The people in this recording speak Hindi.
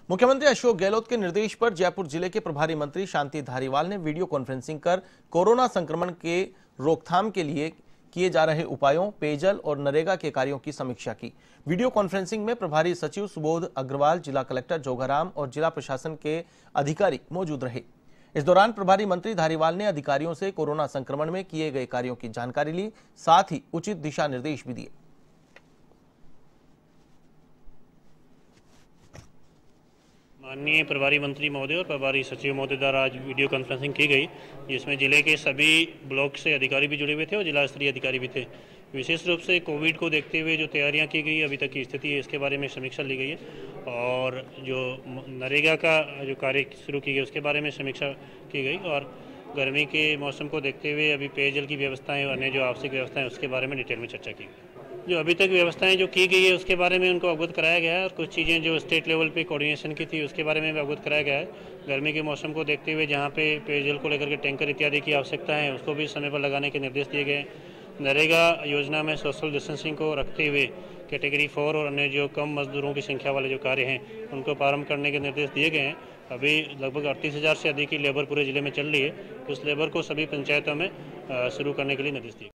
मुख्यमंत्री अशोक गहलोत के निर्देश पर जयपुर जिले के प्रभारी मंत्री शांति धारीवाल ने वीडियो कॉन्फ्रेंसिंग कर कोरोना संक्रमण के रोकथाम के लिए किए जा रहे उपायों, पेयजल और नरेगा के कार्यों की समीक्षा की। वीडियो कॉन्फ्रेंसिंग में प्रभारी सचिव सुबोध अग्रवाल, जिला कलेक्टर जोगाराम और जिला प्रशासन के अधिकारी मौजूद रहे। इस दौरान प्रभारी मंत्री धारीवाल ने अधिकारियों से कोरोना संक्रमण में किए गए कार्यों की जानकारी ली, साथ ही उचित दिशा निर्देश भी दिए। माननीय प्रभारी मंत्री महोदय और प्रभारी सचिव महोदय द्वारा आज वीडियो कॉन्फ्रेंसिंग की गई, जिसमें जिले के सभी ब्लॉक से अधिकारी भी जुड़े हुए थे और जिला स्तरीय अधिकारी भी थे। विशेष रूप से कोविड को देखते हुए जो तैयारियां की गई, अभी तक की स्थिति है, इसके बारे में समीक्षा ली गई है और जो नरेगा का जो कार्य शुरू की गई उसके बारे में समीक्षा की गई और गर्मी के मौसम को देखते हुए अभी पेयजल की व्यवस्थाएं और अन्य जो आवश्यक व्यवस्थाएं उसके बारे में डिटेल में चर्चा की गई। जो अभी तक व्यवस्थाएं जो की गई है उसके बारे में उनको अवगत कराया गया है और कुछ चीज़ें जो स्टेट लेवल पे कोऑर्डिनेशन की थी उसके बारे में भी अवगत कराया गया है। गर्मी के मौसम को देखते हुए जहां पे पेयजल को लेकर के टैंकर इत्यादि की आवश्यकता है उसको भी समय पर लगाने के निर्देश दिए गए। नरेगा योजना में सोशल डिस्टेंसिंग को रखते हुए कैटेगरी 4 और अन्य जो कम मजदूरों की संख्या वाले जो कार्य हैं उनको प्रारंभ करने के निर्देश दिए गए हैं। अभी लगभग 38,000 से अधिक की लेबर पूरे जिले में चल रही है। उस लेबर को सभी पंचायतों में शुरू करने के लिए निर्देश दिए।